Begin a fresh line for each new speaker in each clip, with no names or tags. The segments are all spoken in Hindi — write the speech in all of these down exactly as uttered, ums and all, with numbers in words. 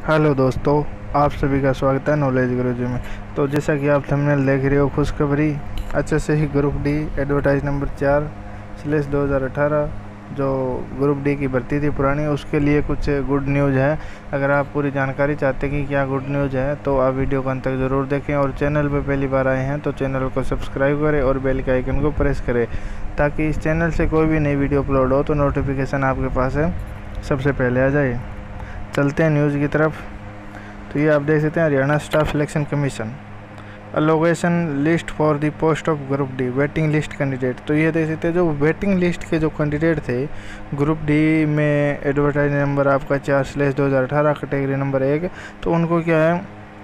हेलो दोस्तों, आप सभी का स्वागत है नॉलेज गुरुजी में। तो जैसा कि आप थंबनेल देख रहे हो, खुशखबरी H S C group D advertise number चार स्लेश दो हज़ार अठारह जो ग्रुप डी की भर्ती थी पुरानी, उसके लिए कुछ गुड न्यूज़ है। अगर आप पूरी जानकारी चाहते हैं कि क्या गुड न्यूज़ है तो आप वीडियो को अंत तक ज़रूर देखें, और चैनल पर पहली बार आए हैं तो चैनल को सब्सक्राइब करें और बेल के आइकन को प्रेस करें, ताकि इस चैनल से कोई भी नई वीडियो अपलोड हो तो नोटिफिकेशन आपके पास है सबसे पहले आ जाए। चलते हैं न्यूज़ की तरफ। तो ये आप देख सकते हैं, Haryana staff selection commission allocation list for the post of group D waiting list candidate. तो ये देख सकते हैं, जो वेटिंग लिस्ट के जो कैंडिडेट थे ग्रुप डी में, एडवर्टाइज नंबर आपका चार स्लेश दो हज़ार अठारह कैटेगरी नंबर एक, तो उनको क्या है,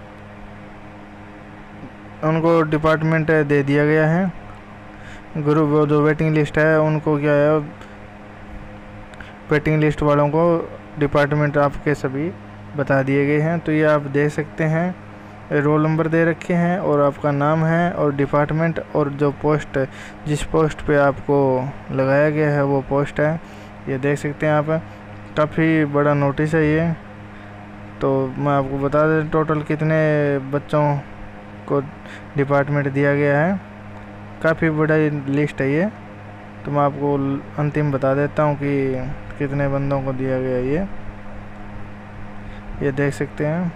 उनको डिपार्टमेंट दे दिया गया है। ग्रुप जो वेटिंग लिस्ट है उनको क्या है, वेटिंग लिस्ट वालों को डिपार्टमेंट आपके सभी बता दिए गए हैं। तो ये आप देख सकते हैं, रोल नंबर दे रखे हैं और आपका नाम है और डिपार्टमेंट और जो पोस्ट, जिस पोस्ट पे आपको लगाया गया है वो पोस्ट है। ये देख सकते हैं आप, काफ़ी बड़ा नोटिस है ये। तो मैं आपको बता दें टोटल कितने बच्चों को डिपार्टमेंट दिया गया है, काफ़ी बड़ा लिस्ट है ये। तो मैं आपको अंतिम बता देता हूँ कि कितने बंदों को दिया गया ये ये देख सकते हैं।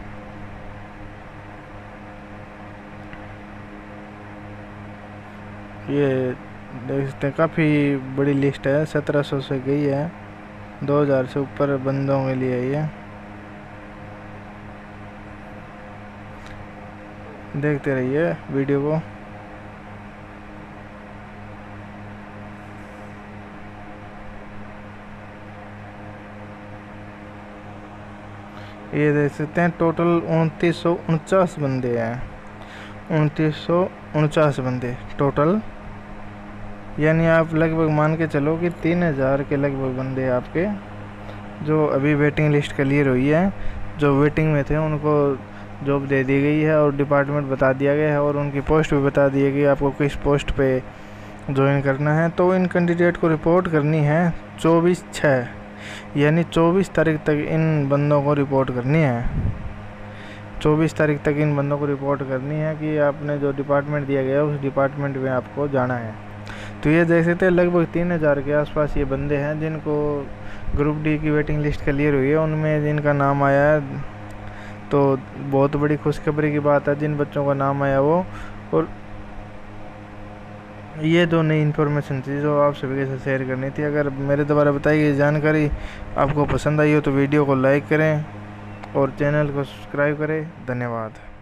ये देख सकते हैं, काफ़ी बड़ी लिस्ट है, सत्रह सौ से गई है, दो हज़ार से ऊपर बंदों के लिए ये देखते रहिए वीडियो को। ये देख सकते हैं, टोटल उनतीस सौ उनचास बंदे हैं, उनतीस सौ उनचास बंदे टोटल, यानी आप लगभग मान के चलो कि तीन हज़ार के लगभग बंदे आपके जो अभी वेटिंग लिस्ट क्लियर हुई है, जो वेटिंग में थे उनको जॉब दे दी गई है और डिपार्टमेंट बता दिया गया है और उनकी पोस्ट भी बता दी गई आपको किस पोस्ट पे ज्वाइन करना है। तो इन कैंडिडेट को रिपोर्ट करनी है चौबीस छः, यानी चौबीस तारीख तक इन बंदों को रिपोर्ट करनी है। चौबीस तारीख तक इन बंदों को रिपोर्ट करनी है कि आपने जो डिपार्टमेंट दिया गया है उस डिपार्टमेंट में आपको जाना है। तो ये देख सकते हैं, लगभग तीन हज़ार के आसपास ये बंदे हैं जिनको ग्रुप डी की वेटिंग लिस्ट क्लियर हुई है, उनमें जिनका नाम आया है। तो बहुत बड़ी खुशखबरी की बात है जिन बच्चों का नाम आया वो। और ये दो नई इन्फॉर्मेशन थी जो आप सभी के साथ शेयर करनी थी। अगर मेरे द्वारा बताई गई जानकारी आपको पसंद आई हो तो वीडियो को लाइक करें और चैनल को सब्सक्राइब करें। धन्यवाद।